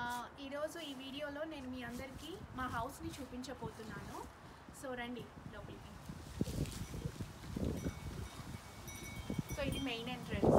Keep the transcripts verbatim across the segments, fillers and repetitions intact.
ఈరోజు ఈ వీడియోలో నేను మీ అందరికీ మా హౌస్ని చూపించబోతున్నాను. సో రండి లోపలికి. సో ఇది మెయిన్ ఎంట్రన్స్.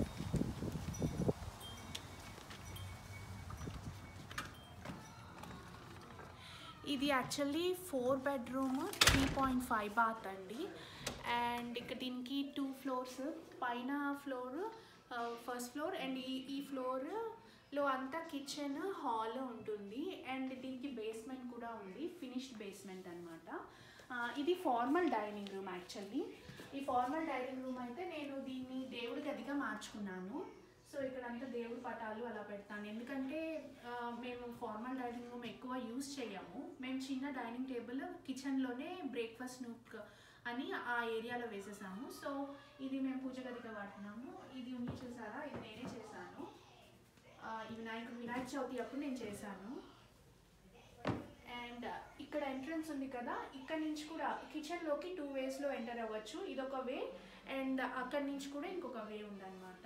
ఇది actually four bedroom three point five bath అండి. అండ్ ఇక్కడ దీనికి టూ ఫ్లోర్స్, పైన ఫ్లోర్ ఫస్ట్ ఫ్లోర్ అండ్ ఈ ఈ ఫ్లోర్లో అంతా కిచెన్ హాల్ ఉంటుంది. అండ్ దీనికి బేస్మెంట్ కూడా ఉంది, ఫినిష్డ్ బేస్మెంట్ అనమాట. ఇది ఫార్మల్ డైనింగ్ రూమ్. యాక్చువల్లీ ఈ ఫార్మల్ డైనింగ్ రూమ్ అయితే నేను దీన్ని దేవుడి గదిగా మార్చుకున్నాను. సో ఇక్కడంతా దేవుడి పటాలు అలా పెడతాను, ఎందుకంటే మేము ఫార్మల్ డైనింగ్ రూమ్ ఎక్కువ యూజ్ చేయము. మేము చిన్న డైనింగ్ టేబుల్ కిచెన్లోనే బ్రేక్ఫాస్ట్ నూక్ అని ఆ ఏరియాలో వేసేసాము. సో ఇది మేము పూజ గదిగా వాడుతున్నాము. ఇది ఉంది చూసారా, ఇది నేనే చేశాను. ఈ వినాయక వినాయక చవితి అప్పుడు నేను చేశాను. అండ్ ఇక్కడ ఎంట్రన్స్ ఉంది కదా, ఇక్కడ నుంచి కూడా కిచెన్లోకి టూ వేస్లో ఎంటర్ అవ్వచ్చు. ఇదొక వే అండ్ అక్కడి నుంచి కూడా ఇంకొక వే ఉందన్నమాట.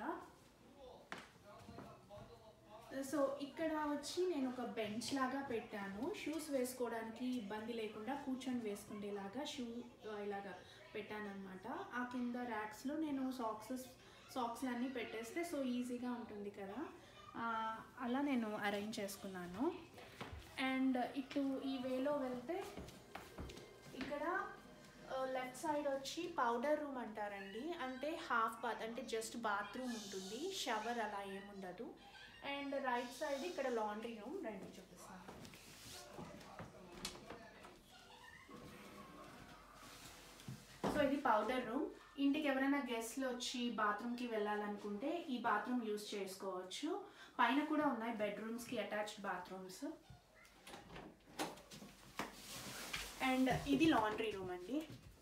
సో ఇక్కడ వచ్చి నేను ఒక బెంచ్ లాగా పెట్టాను, షూస్ వేసుకోవడానికి ఇబ్బంది లేకుండా కూర్చొని వేసుకునేలాగా షూ ఇలాగా పెట్టాను అనమాట. ఆ కింద ర్యాక్స్లో నేను సాక్స్ సాక్స్లు అన్నీ పెట్టేస్తే సో ఈజీగా ఉంటుంది కదా, అలా నేను అరేంజ్ చేసుకున్నాను. అండ్ ఇటు ఈ వేలో వెళ్తే ఇక్కడ లెఫ్ట్ సైడ్ వచ్చి పౌడర్ రూమ్ అంటారండి. అంటే హాఫ్ బాత్, అంటే జస్ట్ బాత్రూమ్ ఉంటుంది, షవర్ అలా ఏముండదు. అండ్ రైట్ సైడ్ ఇక్కడ లాండ్రీ రూమ్, రండి చూపిస్తాను. సో ఇది పౌడర్ రూమ్. ఇంటికి ఎవరైనా గెస్ట్లు వచ్చి బాత్రూమ్కి వెళ్ళాలనుకుంటే ఈ బాత్రూమ్ యూజ్ చేసుకోవచ్చు. పైన కూడా ఉన్నాయి బెడ్రూమ్స్కి అటాచ్డ్ బాత్రూమ్స్. అండ్ ఇది లాండ్రీ రూమ్ అండి.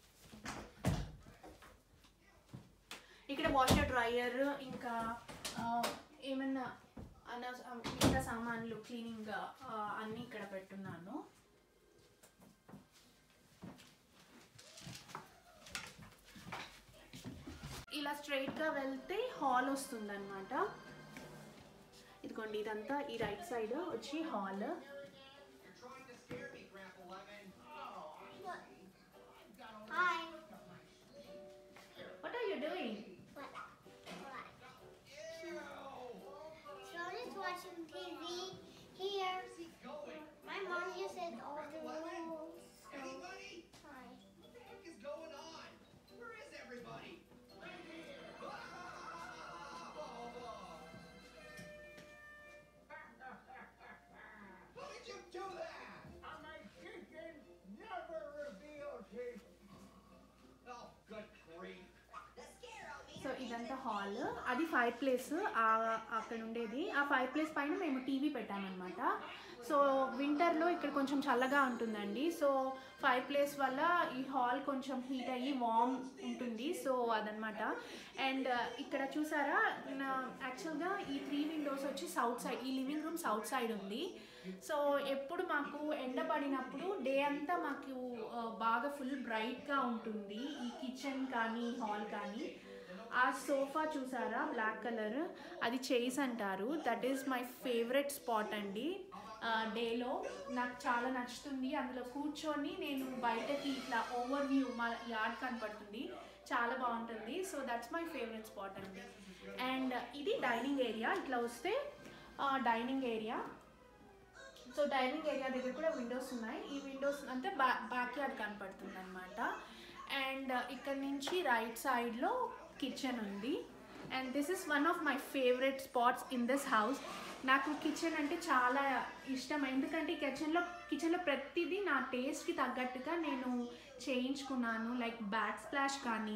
ఇక్కడ వాషర్ డ్రైయర్ ఇంకా ఏమన్నా అన్న మిగతా సామాన్లు క్లీనింగ్ అన్నీ ఇక్కడ పెట్టున్నాను. ఇలా స్ట్రైట్గా వెళ్తే హాల్ వస్తుంది అనమాట. ఇదిగోండి, ఇదంతా ఈ రైట్ సైడ్ వచ్చి hall. What are you doing? Watching T V here. My mom just said all the rules. So. Anybody? Hi. What the heck is going on? Where is everybody? Right here. How did you do that? My chicken never reveals his. Oh, good grief. So ఇదంతా hall. అది fireplace అక్కడ ఉండేది. ఆ fire place పైన మేము TV పెట్టామన్నమాట. So వింటర్లో ఇక్కడ కొంచెం చల్లగా ఉంటుందండి. సో ఫైర్ ప్లేస్ వల్ల ఈ హాల్ కొంచెం హీట్ అయ్యి వార్మ్ ఉంటుంది. సో అదనమాట. అండ్ ఇక్కడ చూసారా, యాక్చువల్గా ఈ త్రీ విండోస్ వచ్చి సౌత్ సైడ్, ఈ లివింగ్ రూమ్ సౌత్ సైడ్ ఉంది. సో ఎప్పుడు మాకు ఎండ పడినప్పుడు డే అంతా మాకు బాగా ఫుల్ బ్రైట్గా ఉంటుంది ఈ కిచెన్ కానీ హాల్ కానీ. ఆ సోఫా చూసారా, బ్లాక్ కలర్, అది చైర్స్ అంటారు. That is my favourite spot అండి. డేలో నాకు చాలా నచ్చుతుంది. అందులో కూర్చొని నేను బయటకి ఇట్లా ఓవర్ వ్యూ మా యార్డ్ కనపడుతుంది, చాలా బాగుంటుంది. So that's my favourite spot అండి. అండ్ ఇది డైనింగ్ ఏరియా. ఇట్లా వస్తే dining area. So dining area దగ్గర కూడా విండోస్ ఉన్నాయి. ఈ విండోస్ అంటే బ్యా బ్యాక్ యార్డ్ కనపడుతుంది అనమాట. అండ్ ఇక్కడ నుంచి రైట్ సైడ్లో కిచెన్ ఉంది. And this is one of my favourite spots in this house. నాకు కిచెన్ అంటే చాలా ఇష్టం, ఎందుకంటే కిచెన్లో కిచెన్లో ప్రతిదీ నా టేస్ట్కి తగ్గట్టుగా నేను చేయించుకున్నాను. లైక్ బ్యాక్ స్ప్లాష్ కానీ,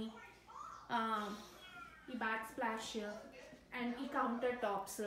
ఈ బ్యాక్ స్ప్లాష్ అండ్ ఈ కౌంటర్ టాప్స్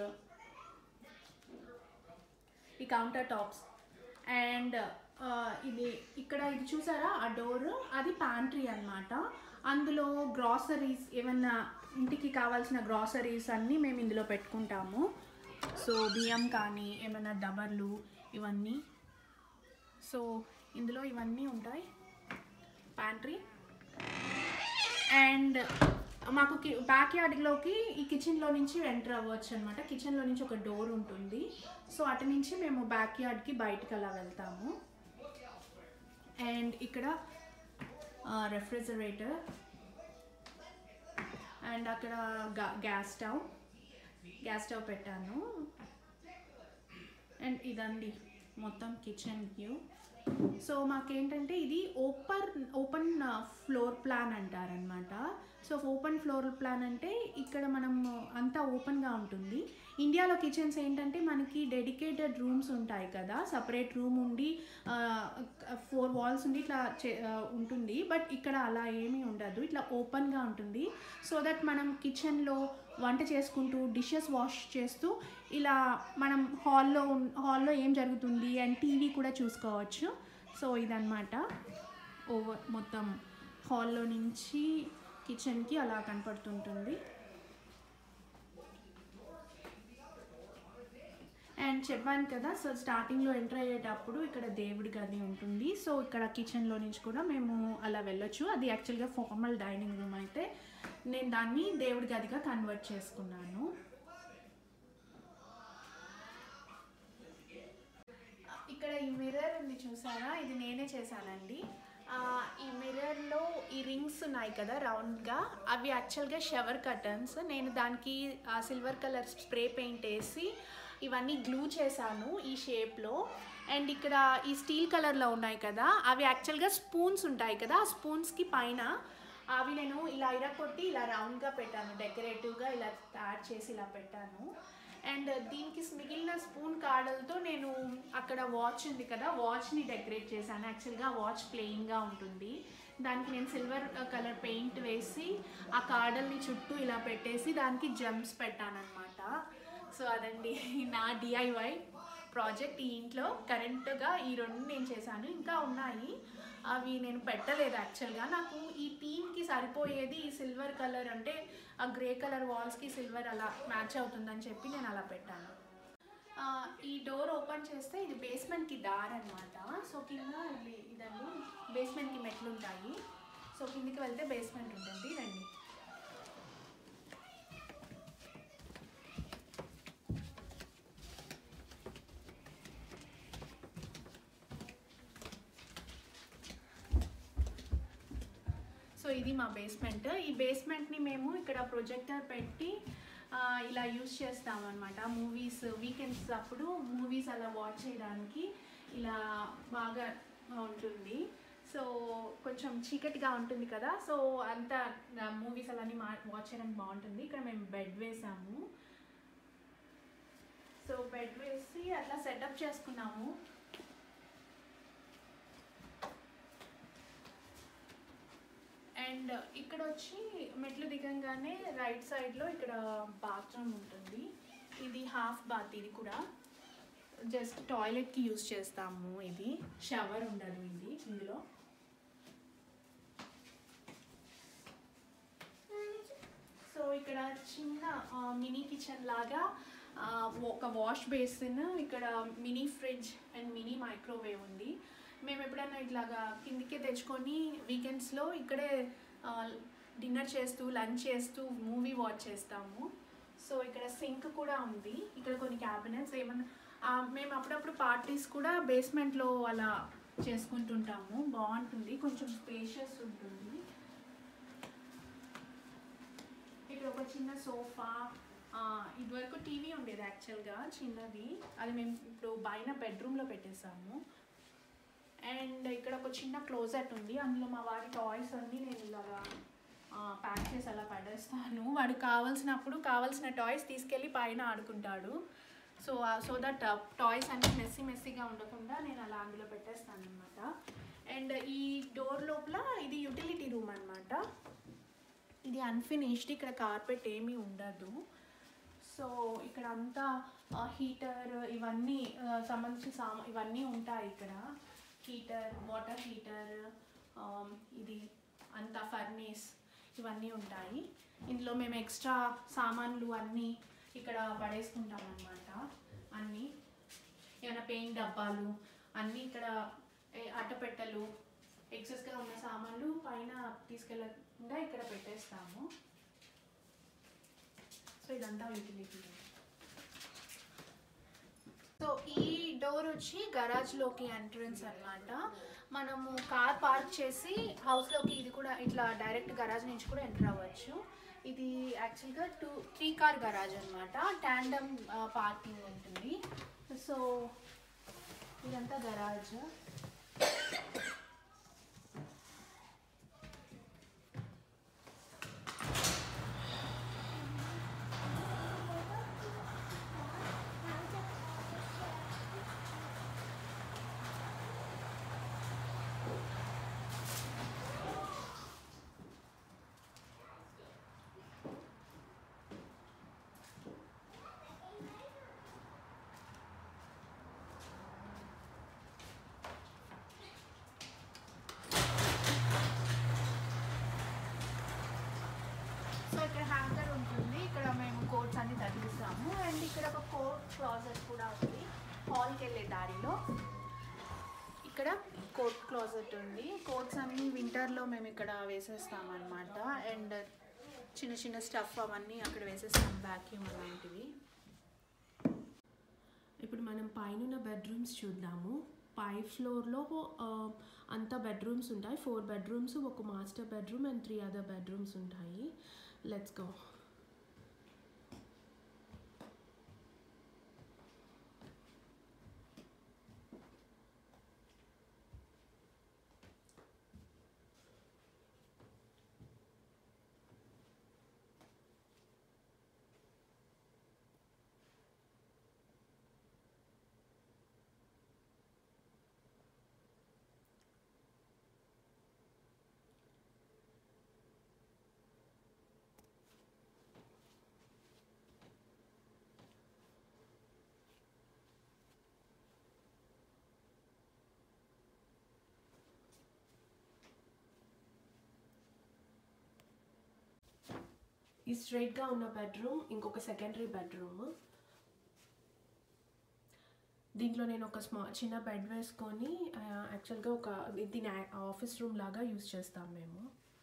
ఈ కౌంటర్ టాప్స్ అండ్ ఇది ఇక్కడ ఇది చూసారా, ఆ డోర్ అది ప్యాంట్రీ అనమాట. అందులో గ్రాసరీస్, ఏమన్నా ఇంటికి కావాల్సిన గ్రాసరీస్ అన్నీ మేము ఇందులో పెట్టుకుంటాము. సో బియ్యం కానీ ఏమైనా డబర్లు ఇవన్నీ, సో ఇందులో ఇవన్నీ ఉంటాయి ప్యాంట్రీ. అండ్ మాకు బ్యాక్ యార్డ్లోకి ఈ కిచెన్లో నుంచి ఎంటర్ అవ్వచ్చు అనమాట. కిచెన్లో నుంచి ఒక డోర్ ఉంటుంది. సో అటు నుంచి మేము బ్యాక్ యార్డ్కి బయటకు అలా వెళ్తాము. అండ్ ఇక్కడ రెఫ్రిజరేటర్ అండ్ అక్కడ గ్యాస్ స్టవ్ గ్యాస్ స్టవ్ పెట్టాను. అండ్ ఇదండి మొత్తం కిచెన్ వ్యూ. సో మాకేంటంటే ఇది ఓపెన్ ఓపెన్ ఫ్లోర్ ప్లాన్ అంటారనమాట. సో ఓపెన్ ఫ్లోర్ ప్లాన్ అంటే ఇక్కడ మనం అంతా ఓపెన్గా ఉంటుంది. ఇండియాలో కిచెన్స్ ఏంటంటే మనకి డెడికేటెడ్ రూమ్స్ ఉంటాయి కదా, సపరేట్ రూమ్ ఉండి ఫోర్ వాల్స్ ఉండి ఇట్లా ఉంటుంది. బట్ ఇక్కడ అలా ఏమీ ఉండదు, ఇట్లా ఓపెన్గా ఉంటుంది. సో దట్ మనం కిచెన్లో వంట చేసుకుంటూ డిషెస్ వాష్ చేస్తూ ఇలా మనం హాల్లో హాల్లో ఏం జరుగుతుంది అండ్ టీవీ కూడా చూసుకోవచ్చు. సో ఇదన్నమాట ఓవర్ మొత్తం హాల్లో నుంచి కిచెన్కి అలా కనపడుతుంటుంది. అండ్ చెప్పాను కదా, సో స్టార్టింగ్లో ఎంటర్ అయ్యేటప్పుడు ఇక్కడ దేవుడి గది ఉంటుంది. సో ఇక్కడ కిచెన్లో నుంచి కూడా మేము అలా వెళ్ళొచ్చు. అది యాక్చువల్గా ఫార్మల్ డైనింగ్ రూమ్ అయితే నేను దాన్ని దేవుడి గదిగా కన్వర్ట్ చేసుకున్నాను. ఇక్కడ ఈ మిర్రర్ ఉంది చూసారా, ఇది నేనే చేశానండి. ఈ మిర్రర్లో ఈ రింగ్స్ ఉన్నాయి కదా రౌండ్గా, అవి యాక్చువల్గా షవర్ కర్టన్స్. నేను దానికి సిల్వర్ కలర్ స్ప్రే పెయింట్ వేసి ఇవన్నీ గ్లూ చేశాను ఈ షేప్లో. అండ్ ఇక్కడ ఈ స్టీల్ కలర్లో ఉన్నాయి కదా, అవి యాక్చువల్గా స్పూన్స్ ఉంటాయి కదా, ఆ స్పూన్స్కి పైన అవి నేను ఇలా ఇరగొట్టి ఇలా రౌండ్గా పెట్టాను, డెకరేటివ్గా ఇలా తయారు చేసి ఇలా పెట్టాను. అండ్ దీనికి మిగిలిన స్పూన్ కాడలతో నేను అక్కడ వాచ్ ఉంది కదా, వాచ్ని డెకరేట్ చేశాను. యాక్చువల్గా వాచ్ ప్లెయిన్గా ఉంటుంది, దానికి నేను సిల్వర్ కలర్ పెయింట్ వేసి ఆ కాడల్ని చుట్టూ ఇలా పెట్టేసి దానికి జంప్స్ పెట్టాను అనమాట. సో అదండి నా డిఐవై ప్రాజెక్ట్. ఈ ఇంట్లో కరెంట్గా ఈ రెండు నేను చేశాను, ఇంకా ఉన్నాయి అవి నేను పెట్టలేదు. యాక్చువల్గా నాకు ఈ థీమ్కి సరిపోయేది ఈ సిల్వర్ కలర్, అంటే ఆ గ్రే కలర్ వాల్స్కి సిల్వర్ అలా మ్యాచ్ అవుతుందని చెప్పి నేను అలా పెట్టాను. ఈ డోర్ ఓపెన్ చేస్తే ఇది బేస్మెంట్కి దారి అనమాట. సో కింద ఇది ఇదండి బేస్మెంట్కి మెట్లు ఉంటాయి. సో కిందికి వెళ్తే బేస్మెంట్ ఉంటుంది. రండి. సో ఇది మా బేస్మెంట్. ఈ బేస్మెంట్ని మేము ఇక్కడ ప్రొజెక్టర్ పెట్టి ఇలా యూజ్ చేస్తామన్నమాట. మూవీస్ వీకెండ్స్ అప్పుడు మూవీస్ అలా వాచ్ చేయడానికి ఇలా బాగా ఉంటుంది. సో కొంచెం చీకటిగా ఉంటుంది కదా, సో అంతా మూవీస్ అలాని వాచ్ చేయడానికి బాగుంటుంది. ఇక్కడ మేము బెడ్ వేసాము. సో బెడ్ వేసి అట్లా సెటప్ చేసుకున్నాము. అండ్ ఇక్కడ వచ్చి మెట్లు దిగంగానే రైట్ సైడ్లో ఇక్కడ బాత్రూమ్ ఉంటుంది. ఇది హాఫ్ బాత్, ఇది కూడా జస్ట్ టాయిలెట్కి యూజ్ చేస్తాము. ఇది షవర్ ఉండదు ఇది ఇందులో. సో ఇక్కడ చిన్న మినీ కిచెన్ లాగా ఒక వాష్ బేసిన్, ఇక్కడ mini fridge and mini microwave ఉంది. మేము ఎప్పుడైనా ఇట్లాగా కిందికే తెచ్చుకొని వీకెండ్స్లో ఇక్కడే డిన్నర్ చేస్తూ లంచ్ చేస్తూ మూవీ వాచ్ చేస్తాము. సో ఇక్కడ సింక్ కూడా ఉంది, ఇక్కడ కొన్ని క్యాబినెట్స్ ఏమన్నా మేము అప్పుడప్పుడు పార్టీస్ కూడా బేస్మెంట్లో అలా చేసుకుంటుంటాము. బాగుంటుంది, కొంచెం స్పేషియస్ ఉంటుంది. ఇక్కడ ఒక చిన్న సోఫా, ఇదివరకు టీవీ ఉండేది యాక్చువల్గా చిన్నది, అది మేము ఇప్పుడు పైన బెడ్రూమ్లో పెట్టేసాము. అండ్ ఇక్కడ ఒక చిన్న క్లోజెట్ ఉంది, అందులో మా వాడి టాయ్స్ అన్నీ నేను ఇలాగా ప్యాక్ చేసి అలా పడేస్తాను. వాడికి కావాల్సినప్పుడు కావాల్సిన టాయ్స్ తీసుకెళ్ళి పైన ఆడుకుంటాడు. సో సో దట్ టాయ్స్ అన్నీ మెస్సీ మెస్సీగా ఉండకుండా నేను అలా అందులో పెట్టేస్తాను అనమాట. అండ్ ఈ డోర్ లోపల ఇది యూటిలిటీ రూమ్ అనమాట. ఇది అన్ఫినిష్డ్, ఇక్కడ కార్పెట్ ఏమీ ఉండదు. సో ఇక్కడ అంతా హీటర్ ఇవన్నీ సంబంధించిన సామా ఇవన్నీ ఉంటాయి. ఇక్కడ హీటర్, వాటర్ హీటర్, ఇది అంతా ఫర్నేస్ ఇవన్నీ ఉంటాయి. ఇందులో మేము ఎక్స్ట్రా సామాన్లు అన్నీ ఇక్కడ పడేసుకుంటాం అన్నమాట. అన్నీ ఏమైనా పెయింట్ డబ్బాలు అన్నీ ఇక్కడ, అట్టపెట్టెలు, ఎక్సెస్గా ఉన్న సామాన్లు పైన తీసుకెళ్ళకుండా ఇక్కడ పెట్టేస్తాము. సో ఇదంతా యూటిలిటీ. సో ఈ డోర్ వచ్చి గరాజ్లోకి ఎంట్రన్స్ అన్నమాట. మనము కార్ పార్క్ చేసి హౌస్లోకి ఇది కూడా ఇట్లా డైరెక్ట్ గరాజ్ నుంచి కూడా ఎంటర్ అవ్వచ్చు. ఇది యాక్చువల్గా టూ త్రీ కార్ గరాజ్ అనమాట. టాండమ్ పార్కింగ్ ఉంటుంది. సో ఇదంతా గరాజ్. సో ఇక్కడ హ్యాంగర్ ఉంటుంది. ఇక్కడ మేము కోట్స్ అన్ని తగ్గిస్తాము. అండ్ ఇక్కడ ఒక కోట్ క్లాజెట్ కూడా ఉంది. హాల్కి వెళ్ళే దారిలో ఇక్కడ కోట్ క్లాజెట్ ఉంది. కోట్స్ అన్ని వింటర్లో మేము ఇక్కడ వేసేస్తాం అన్నమాట. అండ్ చిన్న చిన్న స్టఫ్ అవన్నీ అక్కడ వేసేస్తాం, వ్యాక్యూమ్ అలాంటివి. ఇప్పుడు మనం పైన బెడ్రూమ్స్ చూద్దాము. పై ఫ్లోర్లో అంతా బెడ్రూమ్స్ ఉంటాయి. ఫోర్ బెడ్రూమ్స్, ఒక master bedroom and three other bedrooms ఉంటాయి. Let's go. ఈ స్ట్రైట్గా ఉన్న బెడ్రూమ్ ఇంకొక సెకండరీ బెడ్రూమ్. దీంట్లో నేను ఒక స్మా చిన్న బెడ్ వేసుకొని యాక్చువల్గా ఒక దీని ఆఫీస్ రూమ్ లాగా యూజ్ చేస్తాం మేము.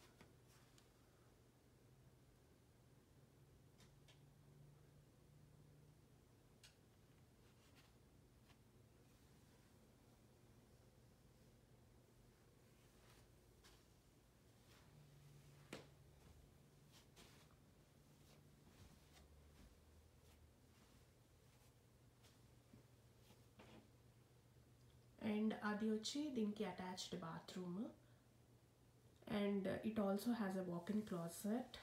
అండ్ అది వచ్చి దీనికి attached bathroom. And it also has a walk in closet.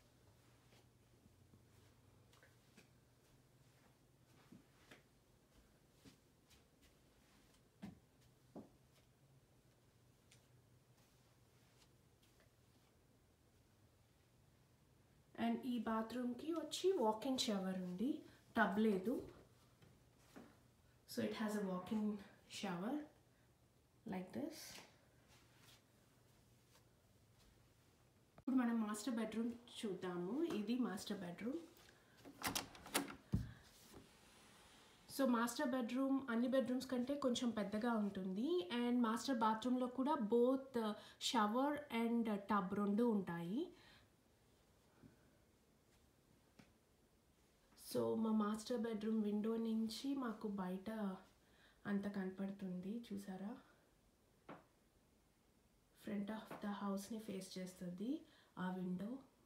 And ఈ బాత్రూమ్కి వచ్చి వాక్ ఇన్ షవర్ ఉంది, టబ్ లేదు. So it has a walk in shower like this. ఇప్పుడు మనం మాస్టర్ బెడ్రూమ్ చూద్దాము. ఇది master bedroom. So master bedroom అన్ని బెడ్రూమ్స్ కంటే కొంచెం పెద్దగా ఉంటుంది. అండ్ మాస్టర్ బాత్రూంలో కూడా బోత్ షవర్ అండ్ టబ్ రెండు ఉంటాయి. సో మా మాస్టర్ బెడ్రూమ్ విండో నుంచి మాకు బయట అంత కనపడుతుంది, చూసారా? ఫ్రంట్ ఆఫ్ ద హౌస్ని ఫేస్ చేస్తుంది ఆ విండో.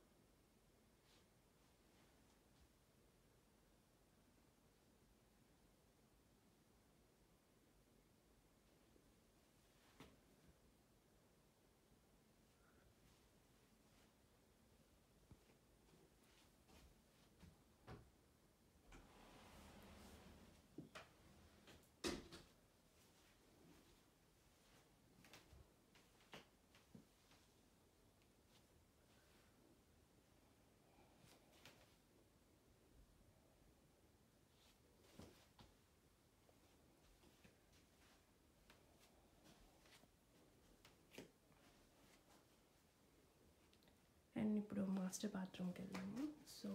అండ్ ఇప్పుడు మాస్టర్ బాత్రూమ్కి వెళ్దాము. సో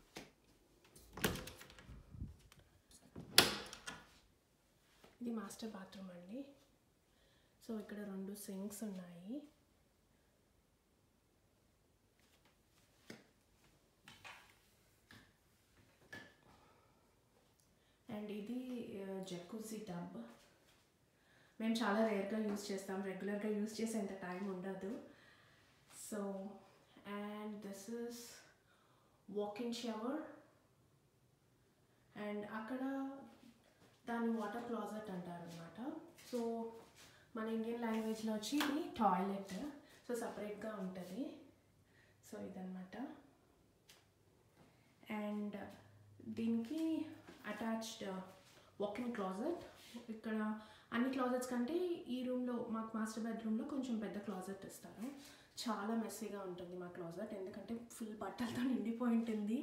ఇది మాస్టర్ బాత్రూమ్ అండి. సో ఇక్కడ రెండు సింక్స్ ఉన్నాయి. Jacuzzi tub. మేము చాలా రేర్గా యూజ్ చేస్తాం, రెగ్యులర్గా యూజ్ చేసేంత టైం ఉండదు. So and this is walking shower. And అక్కడ దాన్ని వాటర్ క్లాజెట్ అంటారు అనమాట. సో మన ఇండియన్ లాంగ్వేజ్లో వచ్చి ఇది టాయిలెట్. సో సపరేట్గా ఉంటుంది. సో ఇదన్నమాట. అండ్ దీనికి అటాచ్డ్ వాకింగ్ క్లాజెట్. ఇక్కడ అన్ని క్లాజెట్స్ కంటే ఈ రూమ్లో మాకు మాస్టర్ బెడ్రూమ్లో కొంచెం పెద్ద క్లాజెట్ ఇస్తారు. చాలా మెస్సీగా ఉంటుంది మా క్లాజెట్, ఎందుకంటే ఫుల్ బట్టలతో నిండిపోయి ఉంటుంది.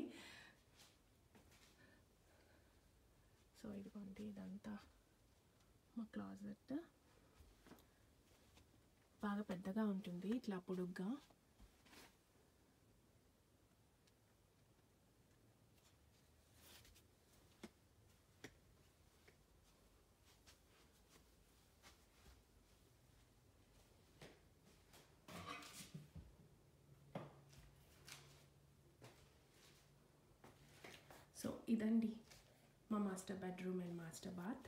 సో ఇదిగోండి, ఇదంతా మా క్లాజెట్. బాగా పెద్దగా ఉంటుంది, ఇట్లా పొడుగ్గా. సో ఇదండి మా master bedroom and master bath.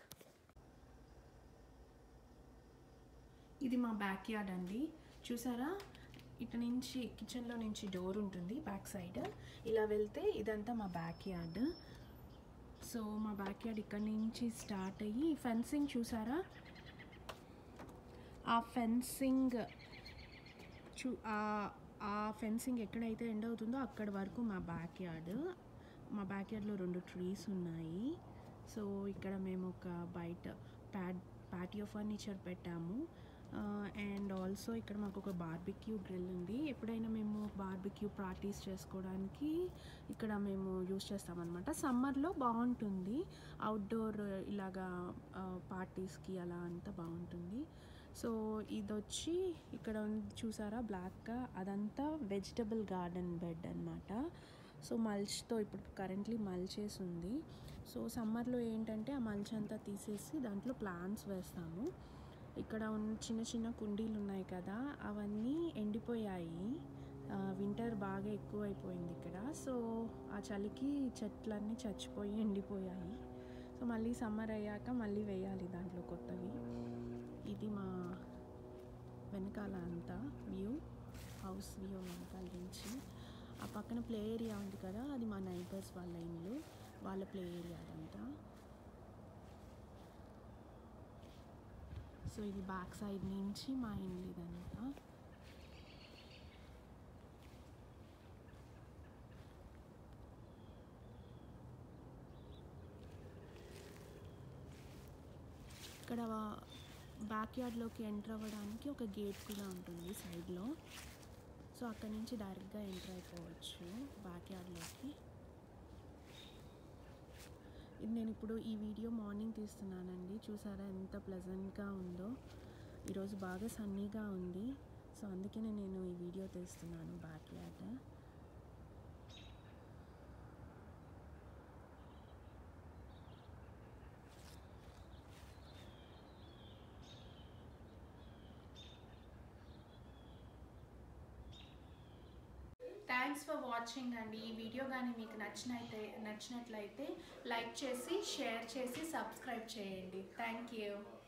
ఇది మా బ్యాక్ యార్డ్ అండి. చూసారా, ఇటు నుంచి కిచెన్లో నుంచి డోర్ ఉంటుంది బ్యాక్ సైడ్. ఇలా వెళ్తే ఇదంతా మా బ్యాక్ యార్డ్. సో మా బ్యాక్ యార్డ్ ఇక్కడ నుంచి స్టార్ట్ అయ్యి ఫెన్సింగ్ చూసారా, ఆ ఫెన్సింగ్ చూ ఆ ఫెన్సింగ్ ఎక్కడైతే ఎండ్ అవుతుందో అక్కడ వరకు మా బ్యాక్ యార్డ్. మా బ్యాక్ యార్డ్లో రెండు ట్రీస్ ఉన్నాయి. సో ఇక్కడ మేము ఒక బయట ప్యాడ్ ప్యాటియో ఫర్నిచర్ పెట్టాము. అండ్ ఆల్సో ఇక్కడ మాకు ఒక బార్బిక్యూ గ్రిల్ ఉంది. ఎప్పుడైనా మేము బార్బిక్యూ పార్టీస్ చేసుకోవడానికి ఇక్కడ మేము యూజ్ చేస్తామన్నమాట. సమ్మర్లో బాగుంటుంది, అవుట్డోర్ ఇలాగా పార్టీస్కి అలా అంతా బాగుంటుంది. సో ఇది వచ్చి ఇక్కడ చూసారా బ్లాక్గా, అదంతా వెజిటబుల్ గార్డెన్ బెడ్ అన్నమాట. సో మల్చ్తో ఇప్పుడు కరెంట్లీ మల్చ్ చేసి ఉంది. సో సమ్మర్లో ఏంటంటే ఆ మల్చ్ అంతా తీసేసి దాంట్లో ప్లాంట్స్ వేస్తాము. ఇక్కడ ఉన్న చిన్న చిన్న కుండీలు ఉన్నాయి కదా, అవన్నీ ఎండిపోయాయి. వింటర్ బాగా ఎక్కువైపోయింది ఇక్కడ. సో ఆ చలికి చెట్లన్నీ చచ్చిపోయి ఎండిపోయాయి. సో మళ్ళీ సమ్మర్ అయ్యాక మళ్ళీ వేయాలి దాంట్లో కొత్తవి. ఇది మా వెనకాల అంతా వ్యూ, హౌస్ వ్యూ వెనకాల నుంచి. ఆ పక్కన ప్లే ఏరియా ఉంది కదా, అది మా నైబర్స్ వాళ్ళ ఇల్లు, వాళ్ళ ప్లే ఏరియా అదంతా. సో ఇది బ్యాక్ సైడ్ నుంచి మా ఇల్లు ఇదంతా. ఇక్కడ బ్యాక్ యార్డ్లోకి ఎంటర్ అవ్వడానికి ఒక గేట్ కూడా ఉంటుంది సైడ్లో. సో అక్కడి నుంచి డైరెక్ట్గా ఎంటర్ అయిపోవచ్చు బ్యాక్ యార్డ్లోకి. ఇది నేను ఇప్పుడు ఈ వీడియో మార్నింగ్ తీస్తున్నానండి. చూసారా ఎంత ప్లెజెంట్గా ఉందో. ఈరోజు బాగా సన్నీగా ఉంది. సో అందుకనే నేను ఈ వీడియో తీస్తున్నాను backyard. Thanks for watching అండి. ఈ వీడియో కానీ మీకు నచ్చినైతే నచ్చినట్లయితే లైక్ చేసి, షేర్ చేసి, సబ్స్క్రైబ్ చేయండి. Thank you.